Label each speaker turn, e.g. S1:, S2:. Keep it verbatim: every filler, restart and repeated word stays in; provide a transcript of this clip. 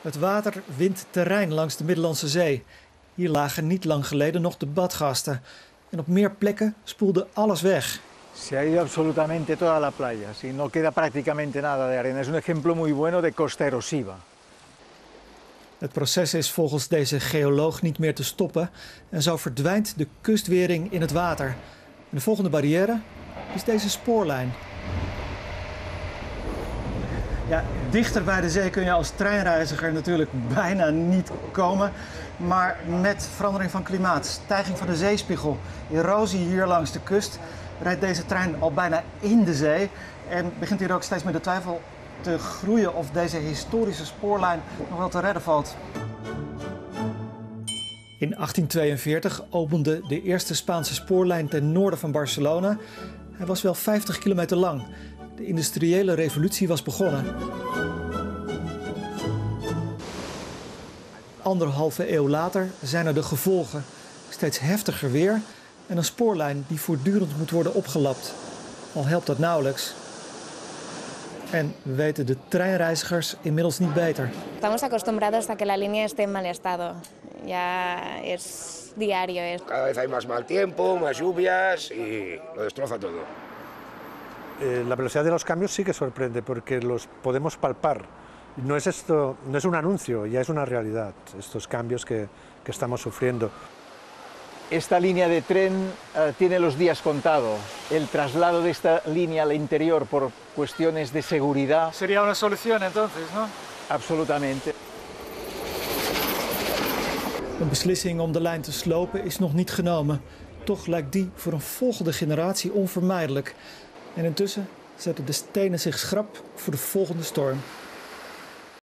S1: Het water wint terrein langs de Middellandse Zee. Hier lagen niet lang geleden nog de badgasten. En op meer plekken spoelde alles weg.
S2: Se ha ido absolutamente toda la playa, si no queda prácticamente nada de arena. Es un ejemplo muy bueno de costa erosiva.
S1: Het proces is volgens deze geoloog niet meer te stoppen en zo verdwijnt de kustwering in het water. En de volgende barrière is deze spoorlijn. Ja, dichter bij de zee kun je als treinreiziger natuurlijk bijna niet komen. Maar met verandering van klimaat, stijging van de zeespiegel, erosie hier langs de kust, rijdt deze trein al bijna in de zee. En begint hier ook steeds meer de twijfel te groeien of deze historische spoorlijn nog wel te redden valt. In achttien tweeënveertig opende de eerste Spaanse spoorlijn ten noorden van Barcelona. Hij was wel vijftig kilometer lang. De industriële revolutie was begonnen. Anderhalve eeuw later zijn er de gevolgen. Steeds heftiger weer en een spoorlijn die voortdurend moet worden opgelapt. Al helpt dat nauwelijks. En weten de treinreizigers inmiddels niet beter.
S3: Estamos acostumbrados a que la línea esté en mal estado. Ya es diario. Es...
S4: Cada vez hay más mal tiempo, más lluvias y lo destroza todo.
S5: Eh, la velocidad de los cambios sí que sorprende porque los podemos palpar. No es esto, no es un anuncio, ya es una realidad, estos cambios que, que estamos sufriendo.
S2: Esta línea de tren uh, tiene los días contados. El traslado de esta línea al interior por cuestiones de seguridad.
S1: Sería una solución entonces, ¿no?
S2: Absolutamente.
S1: Een beslissing om de lijn te slopen is nog niet genomen. Toch lijkt die voor een volgende generatie onvermijdelijk. En intussen zetten de stenen zich schrap voor de volgende storm.